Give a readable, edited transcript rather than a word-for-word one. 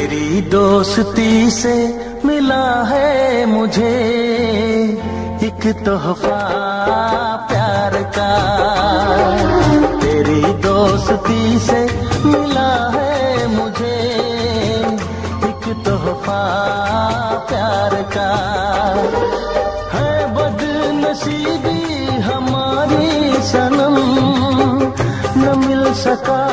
तेरी दोस्ती से मिला है मुझे एक तोहफा प्यार का। तेरी दोस्ती से मिला है मुझे एक तोहफा प्यार का। है बदनसीबी हमारी सनम, न मिल सका